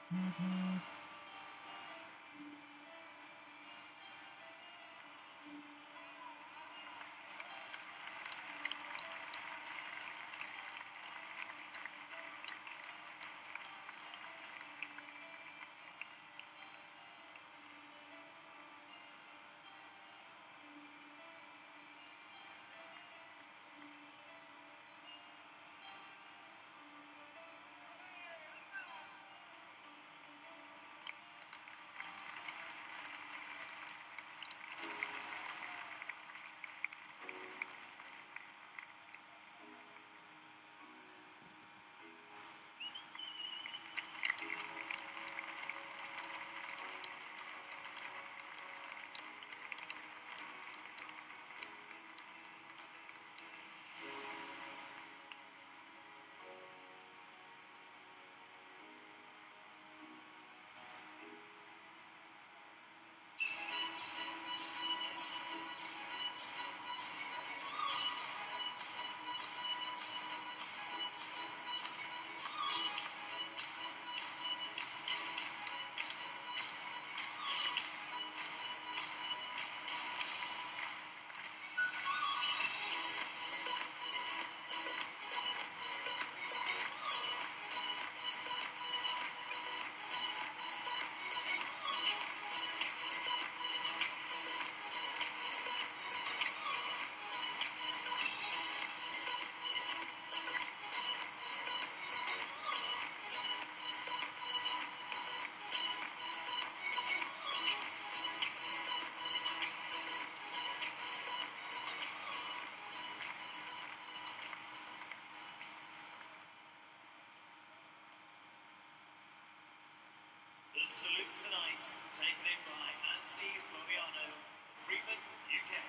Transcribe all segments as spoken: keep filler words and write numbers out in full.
The salute tonight, taken in by Anthony Floriano, Freeman, U K.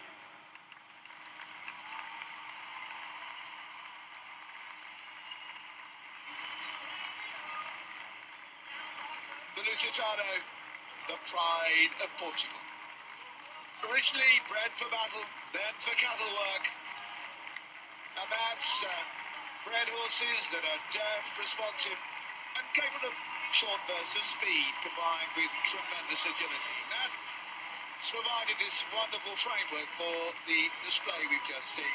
The Lusitano, the pride of Portugal. Originally bred for battle, then for cattle work. And that's uh, bred horses that are deaf, responsive, and capable of short bursts of speed combined with tremendous agility. That's provided this wonderful framework for the display we've just seen.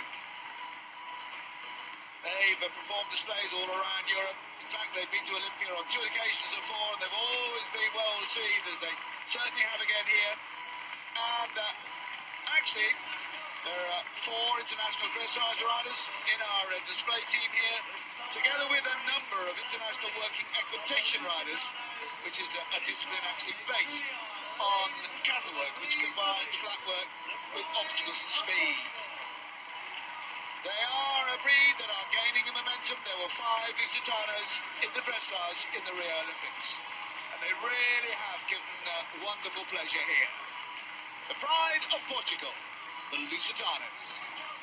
They've uh, performed displays all around Europe. In fact, they've been to Olympia on two occasions before, and they've always been well received, as they certainly have again here. And uh, actually, there are four international dressage riders in our uh, display team here, together with a number of international working equitation riders, which is a, a discipline actually based on cattle work, which combines flat work with obstacles and speed. They are a breed that are gaining in momentum. There were five Lusitanos in the dressage in the Rio Olympics, and they really have given uh, wonderful pleasure here. The pride of Portugal, the Lusitanos.